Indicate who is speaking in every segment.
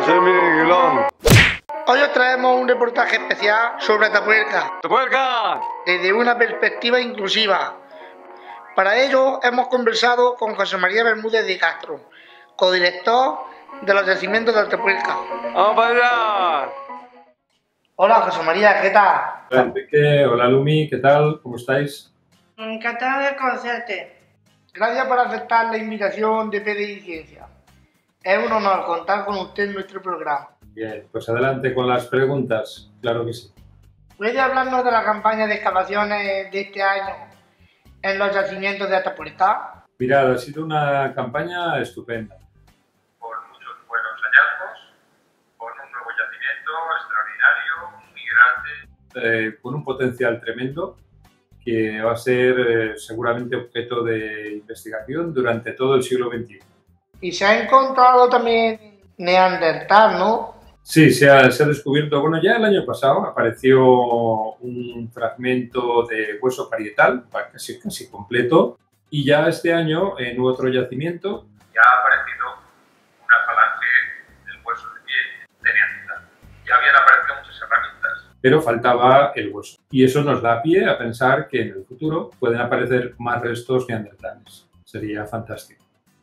Speaker 1: Soy Miguelón.
Speaker 2: Hoy os traemos un reportaje especial sobre Atapuerca,
Speaker 1: ¡Atapuerca!
Speaker 2: desde una perspectiva inclusiva. Para ello hemos conversado con José María Bermúdez de Castro, codirector de los yacimientos de Atapuerca.
Speaker 1: ¡Vamos para allá!
Speaker 2: Hola José María, ¿qué tal?
Speaker 3: Hola Enrique, hola Lumi, ¿qué tal? ¿Cómo estáis?
Speaker 2: Encantado de conocerte. Gracias por aceptar la invitación de PDI Ciencia. Es un honor contar con usted en nuestro programa.
Speaker 3: Bien, pues adelante con las preguntas, claro que sí.
Speaker 2: ¿Puede hablarnos de la campaña de excavaciones de este año en los yacimientos de Atapuerca?
Speaker 3: Mirad, ha sido una campaña estupenda.
Speaker 4: Por muchos buenos hallazgos, con un nuevo yacimiento extraordinario, migrante.
Speaker 3: Con un potencial tremendo que va a ser seguramente objeto de investigación durante todo el siglo XXI.
Speaker 2: Y se ha encontrado también Neandertal, ¿no?
Speaker 3: Sí, se ha descubierto, bueno, ya el año pasado apareció un fragmento de hueso parietal, casi completo, y ya este año en otro yacimiento
Speaker 4: Ya ha aparecido una falange del hueso de pie de Neandertal. Ya habían aparecido muchas herramientas.
Speaker 3: pero faltaba el hueso. Y eso nos da pie a pensar que en el futuro pueden aparecer más restos neandertales. Sería fantástico.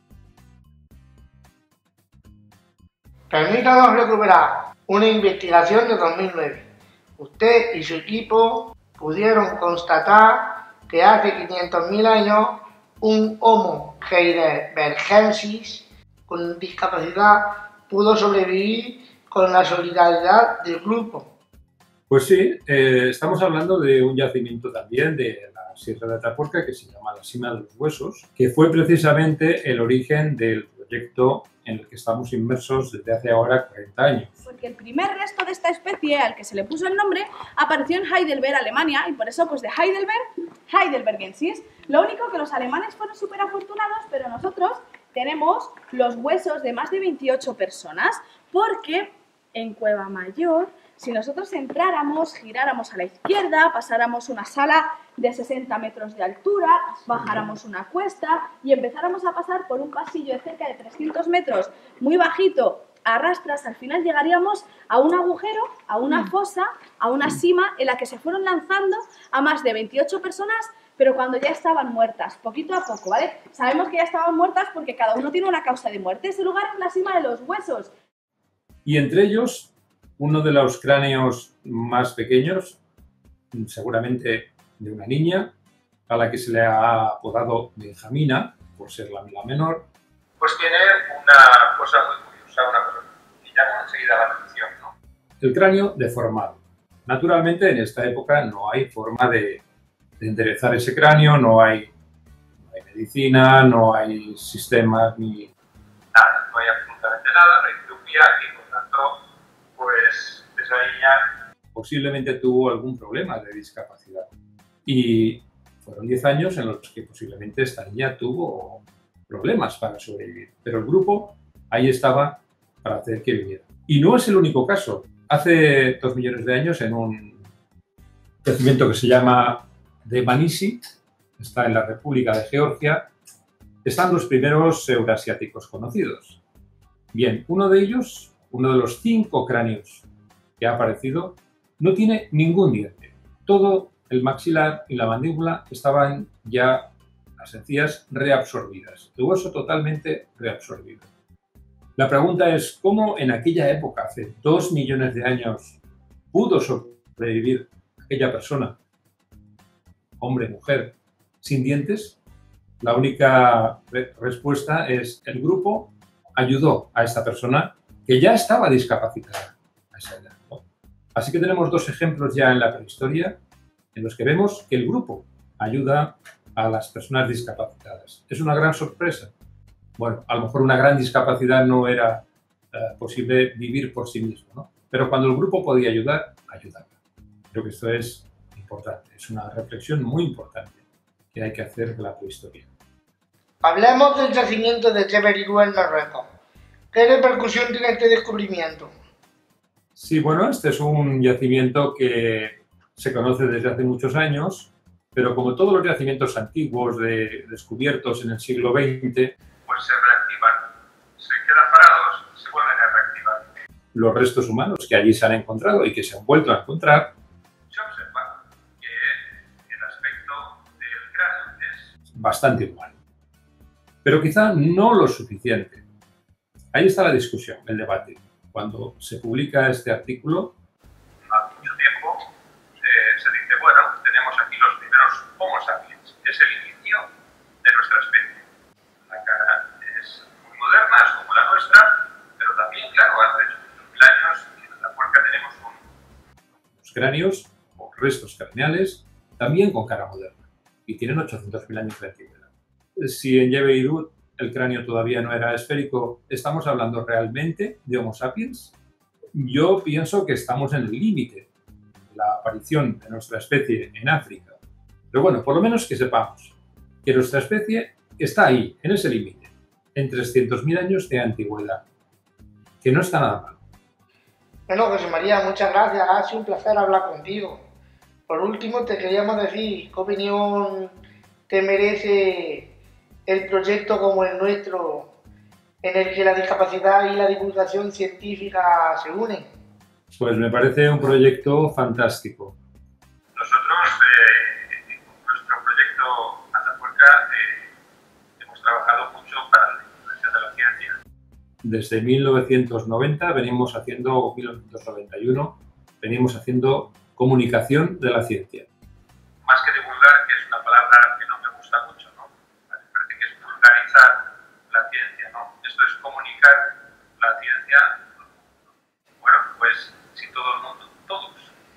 Speaker 2: Permítanos recuperar una investigación de 2009. Usted y su equipo pudieron constatar que hace 500.000 años un Homo heidelbergensis con discapacidad pudo sobrevivir con la solidaridad del grupo.
Speaker 3: Pues sí, estamos hablando de un yacimiento también de la Sierra de Atapuerca que se llama la Sima de los Huesos, que fue precisamente el origen del proyecto en el que estamos inmersos desde hace ahora 40 años.
Speaker 5: Porque el primer resto de esta especie, al que se le puso el nombre, apareció en Heidelberg, Alemania, y por eso, pues de Heidelberg, heidelbergensis. Lo único que los alemanes fueron súper afortunados, pero nosotros tenemos los huesos de más de 28 personas, porque en Cueva Mayor, si nosotros entráramos, giráramos a la izquierda, pasáramos una sala de 60 metros de altura, bajáramos una cuesta y empezáramos a pasar por un pasillo de cerca de 300 metros, muy bajito, a rastras, al final llegaríamos a un agujero, a una fosa, a una sima en la que se fueron lanzando a más de 28 personas, pero cuando ya estaban muertas, poquito a poco, ¿vale? Sabemos que ya estaban muertas porque cada uno tiene una causa de muerte. Ese lugar es la Sima de los Huesos.
Speaker 3: Y entre ellos, uno de los cráneos más pequeños, seguramente de una niña, a la que se le ha apodado Benjamina, por ser la menor.
Speaker 4: Pues tiene una cosa muy curiosa, una cosa que llama enseguida la atención, ¿no?
Speaker 3: El cráneo deformado. Naturalmente, en esta época no hay forma de enderezar ese cráneo, no hay medicina, no hay sistemas ni...
Speaker 4: Nada, no hay absolutamente nada, no hay cirugía y por tanto, pues esa niña
Speaker 3: posiblemente tuvo algún problema de discapacidad. Y fueron 10 años en los que posiblemente esta niña tuvo problemas para sobrevivir. Pero el grupo ahí estaba para hacer que viviera. Y no es el único caso. Hace 2 millones de años, en un yacimiento que se llama Dmanisi, está en la República de Georgia, están los primeros eurasiáticos conocidos. Bien, uno de ellos, uno de los 5 cráneos que ha aparecido, no tiene ningún diente. Todo el maxilar y la mandíbula estaban ya, las encías, reabsorbidas. El hueso totalmente reabsorbido. La pregunta es, ¿cómo en aquella época, hace 2 millones de años, pudo sobrevivir aquella persona, hombre, mujer, sin dientes? La única respuesta es el grupo ayudó a esta persona que ya estaba discapacitada a esa edad, ¿no? Así que tenemos 2 ejemplos ya en la prehistoria en los que vemos que el grupo ayuda a las personas discapacitadas. ¿Es una gran sorpresa? Bueno, a lo mejor una gran discapacidad no era posible vivir por sí mismo, ¿no? Pero cuando el grupo podía ayudar, ayudaba. Creo que esto es importante, es una reflexión muy importante que hay que hacer de la prehistoria.
Speaker 2: Hablemos del yacimiento de Cheverigou en Marruecos. ¿Qué repercusión tiene este descubrimiento?
Speaker 3: Sí, bueno, este es un yacimiento que se conoce desde hace muchos años, pero como todos los yacimientos antiguos descubiertos en el siglo XX,
Speaker 4: pues se reactivan, se quedan parados, se vuelven a reactivar.
Speaker 3: los restos humanos que allí se han encontrado y que se han vuelto a encontrar,
Speaker 4: se observa que el aspecto del cráneo es
Speaker 3: bastante humano. Pero quizá no lo suficiente. Ahí está la discusión, el debate. Cuando se publica este artículo,
Speaker 4: hace mucho tiempo, se dice, bueno, tenemos aquí los primeros Homo sapiens, es el inicio de nuestra especie. La cara es muy moderna, es como la nuestra, pero también, claro, hace 800.000 años en Atapuerca tenemos
Speaker 3: los cráneos o restos craneales, también con cara moderna, y tienen 800.000 años de antigüedad. Si en Yebe-Irún el cráneo todavía no era esférico, ¿estamos hablando realmente de Homo sapiens? Yo pienso que estamos en el límite de la aparición de nuestra especie en África. Pero bueno, por lo menos que sepamos que nuestra especie está ahí, en ese límite, en 300.000 años de antigüedad, que no está nada mal.
Speaker 2: Bueno, José María, muchas gracias. Ha sido un placer hablar contigo. Por último, te queríamos decir qué opinión te merece el proyecto como el nuestro, en el que la discapacidad y la divulgación científica se unen.
Speaker 3: Pues me parece un proyecto fantástico.
Speaker 4: nosotros, con nuestro proyecto Atapuerca, hemos trabajado mucho para la divulgación de la ciencia.
Speaker 3: Desde 1990 venimos haciendo, o 1991, venimos haciendo comunicación de la ciencia.
Speaker 4: Más que divulgar, que es una palabra que no me gusta mucho, ¿no? Me parece que es vulgarizar la ciencia, ¿no? Esto es comunicar la ciencia. Bueno, pues si todo el mundo, todos,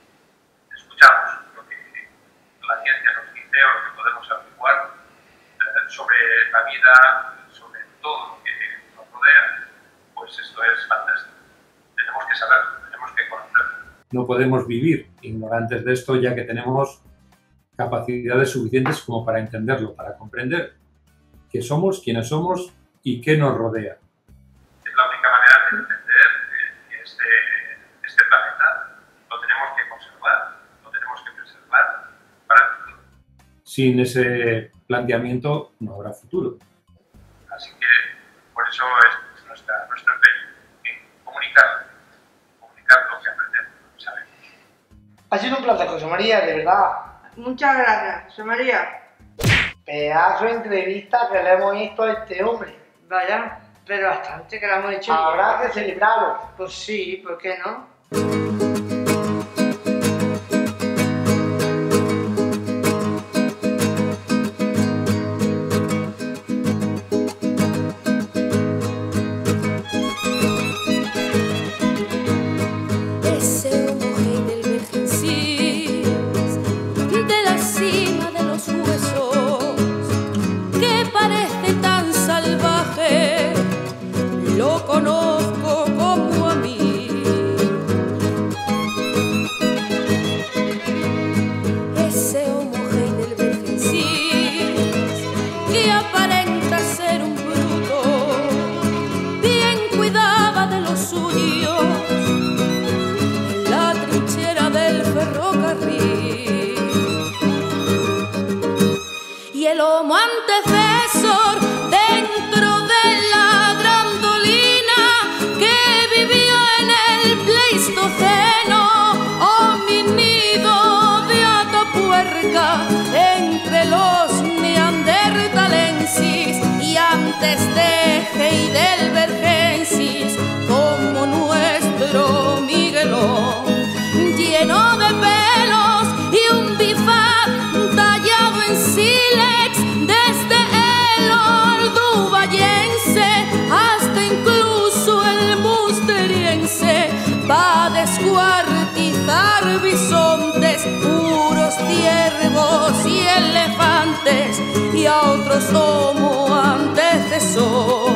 Speaker 4: escuchamos lo que la ciencia nos dice o lo que podemos averiguar sobre la vida, sobre todo lo que nos rodea, pues esto es fantástico. Tenemos que saberlo, tenemos que conocerlo.
Speaker 3: No podemos vivir ignorantes de esto, ya que tenemos capacidades suficientes como para entenderlo, para comprender qué somos, quiénes somos y qué nos rodea.
Speaker 4: Es la única manera de entender que este planeta lo tenemos que conservar, lo tenemos que preservar para el futuro.
Speaker 3: Sin ese planteamiento no habrá futuro.
Speaker 4: Así que por eso es nuestro empeño en comunicar lo que aprendemos, lo que sabemos.
Speaker 2: Ha sido un placer, José María, de verdad.
Speaker 6: Muchas gracias, José María.
Speaker 2: Pedazo de entrevista que le hemos visto a este hombre.
Speaker 6: Vaya, pero bastante que lo hemos hecho.
Speaker 2: Habrá que celebrarlo.
Speaker 6: Pues sí, ¿por qué no?
Speaker 7: Ese Homo heidelbergensis de la cima de los huesos, que parece tan salvaje, lo conozco como a mí. Ese Homo heidelbergensis que aparenta ser un bruto, bien cuidaba de los suyos en la trinchera del ferrocarril. Y el Homo antecesor dentro de la grandolina que vivió en el Pleistoceno, homínido de Atapuerca, entre los neandertalensis y antes de heidelbergensis, como nuestro Miguelón, lleno de pelos y un bifaz tallado en sílex, desde el ordubayense hasta incluso el musteriense, va a descuartizar bisontes, puros ciervos y elefantes y a otros Homo antecesores.